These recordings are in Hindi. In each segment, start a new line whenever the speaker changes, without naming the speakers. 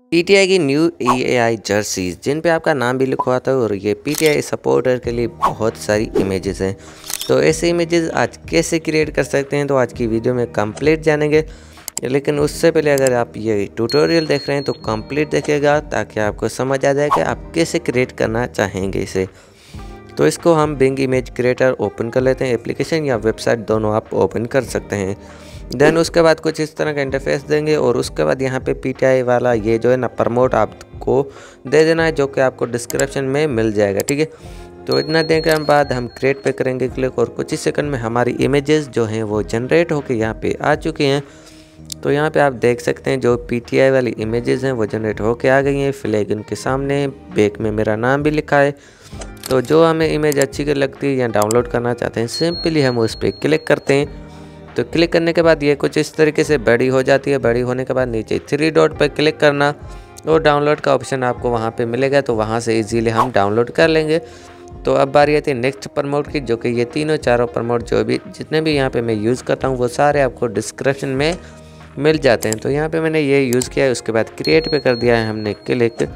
पीटीआई की न्यू एआई जर्सीज जिन पे आपका नाम भी लिखा होता है और ये पीटीआई सपोर्टर के लिए बहुत सारी इमेजेस हैं। तो ऐसे इमेजेस आज कैसे क्रिएट कर सकते हैं तो आज की वीडियो में कंप्लीट जानेंगे। लेकिन उससे पहले अगर आप ये ट्यूटोरियल देख रहे हैं तो कंप्लीट देखिएगा ताकि आपको समझ आ जाए कि आप कैसे क्रिएट करना चाहेंगे इसे। तो इसको हम बिंग इमेज क्रिएटर ओपन कर लेते हैं। एप्लीकेशन या वेबसाइट दोनों आप ओपन कर सकते हैं। देन उसके बाद कुछ इस तरह का इंटरफेस देंगे और उसके बाद यहाँ पे पीटीआई वाला ये जो है ना प्रमोट आपको दे देना है, जो कि आपको डिस्क्रिप्शन में मिल जाएगा। ठीक है, तो इतना देने के बाद हम क्रिएट पे करेंगे क्लिक और कुछ ही सेकंड में हमारी इमेजेस जो हैं वो जनरेट होकर यहाँ पे आ चुकी हैं। तो यहाँ पे आप देख सकते हैं जो पीटीआई वाली इमेजेस हैं वो जनरेट होके आ गई हैं। फ्लैग उनके सामने, बैक में मेरा नाम भी लिखा है। तो जो हमें इमेज अच्छी लगती है या डाउनलोड करना चाहते हैं सिंपली हम उस पर क्लिक करते हैं। तो क्लिक करने के बाद ये कुछ इस तरीके से बड़ी हो जाती है। बड़ी होने के बाद नीचे 3 डॉट पर क्लिक करना और डाउनलोड का ऑप्शन आपको वहाँ पे मिलेगा, तो वहाँ से इजीली हम डाउनलोड कर लेंगे। तो अब बारी आती है नेक्स्ट प्रमोट की, जो कि ये तीनों चारों प्रमोट जो भी जितने भी यहाँ पे मैं यूज़ करता हूँ वो सारे आपको डिस्क्रिप्शन में मिल जाते हैं। तो यहाँ पे मैंने ये यूज़ किया है, उसके बाद क्रिएट पे कर दिया है हमने क्लिक।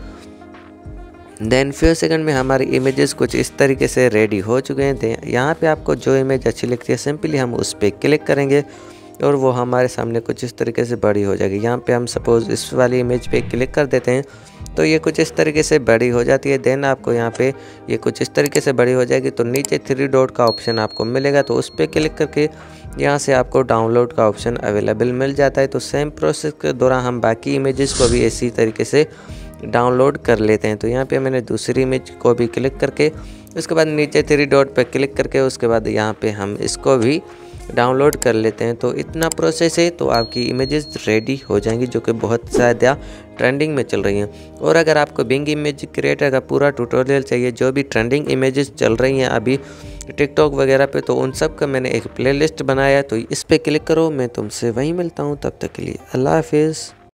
देन फ्यू सेकंड में हमारी इमेजेस कुछ इस तरीके से रेडी हो चुके हैं। यहाँ पे आपको जो इमेज अच्छी लगती है सिंपली हम उस पर क्लिक करेंगे और वो हमारे सामने कुछ इस तरीके से बड़ी हो जाएगी। यहाँ पे हम सपोज़ इस वाली इमेज पे क्लिक कर देते हैं तो ये कुछ इस तरीके से बड़ी हो जाती है। देन आपको यहाँ पे ये कुछ इस तरीके से बड़ी हो जाएगी तो नीचे 3 डॉट का ऑप्शन आपको मिलेगा, तो उस पर क्लिक करके यहाँ से आपको डाउनलोड का ऑप्शन अवेलेबल मिल जाता है। तो सेम प्रोसेस के दौरान हम बाकी इमेजेस को भी इसी तरीके से डाउनलोड कर लेते हैं। तो यहाँ पे मैंने दूसरी इमेज को भी क्लिक करके उसके बाद नीचे 3 डॉट पर क्लिक करके उसके बाद यहाँ पे हम इसको भी डाउनलोड कर लेते हैं। तो इतना प्रोसेस है तो आपकी इमेजेस रेडी हो जाएंगी, जो कि बहुत ज़्यादा ट्रेंडिंग में चल रही हैं। और अगर आपको बिंग इमेज क्रिएटर का पूरा ट्यूटोरियल चाहिए, जो भी ट्रेंडिंग इमेजेस चल रही हैं अभी टिकटॉक वगैरह पे, तो उन सब का मैंने एक प्लेलिस्ट बनाया है, तो इस पर क्लिक करो। मैं तुमसे वहीं मिलता हूँ, तब तक के लिए अल्लाह हाफिज़।